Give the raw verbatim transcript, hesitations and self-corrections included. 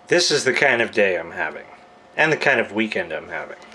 This is the kind of day I'm having, and the kind of weekend I'm having.